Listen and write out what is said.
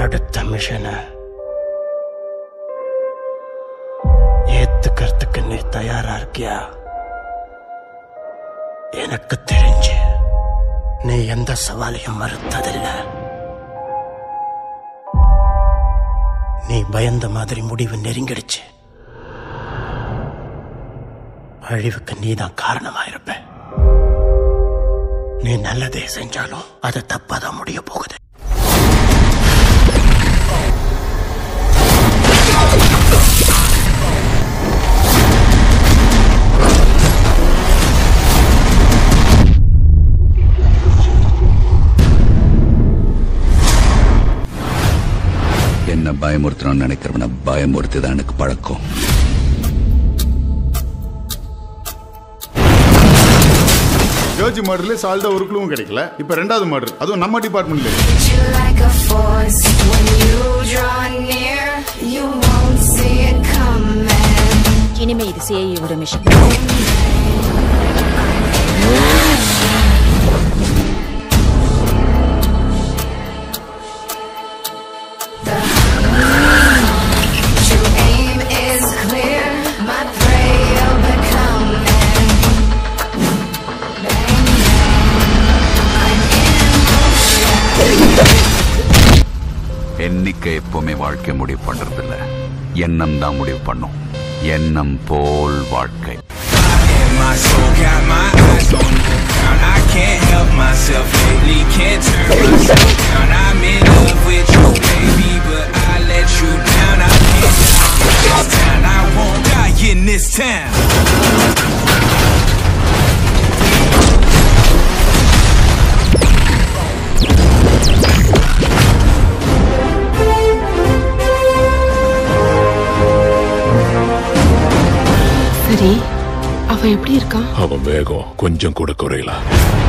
அடுத்த மிஷனை ஏத்துக்கிறதுக்கு நீ தயாரா இருக்கியா? எனக்கு தெரிஞ்சு நீ எந்த சவாலையும் மறுத்ததில்ல. நீ பயந்த மாதிரி முடிவு நெருங்கிடுச்சு. அழிவுக்கு நீதான் காரணமாயிருப்ப. நீ நல்லதே செஞ்சாலும் அது தப்பாதான் முடிய போகுது. என்ன பயமுறுத்தணும்னு நினைக்கிறவன பயமுறுத்திதான் எனக்கு பழக்கம். ஜோஜி மர்டர்ல சால்டா ஒரு க்ளூவும் கிடைக்கல. இப்ப ரெண்டாவது மர்டர், அதுவும் நம்ம டிபார்ட்மெண்ட்ல. இனிமே இது சிஐ ஒரு மிஷன். எண்ணிக்கை எப்பவுமே வாழ்க்கை முடிவு பண்றது இல்ல, எண்ணம் தான் முடிவு பண்ணும். எண்ணம் போல் வாழ்க்கை. சரி, அவன் எப்படி இருக்கான்? அவன் வேகம் கொஞ்சம் கூட குறையல.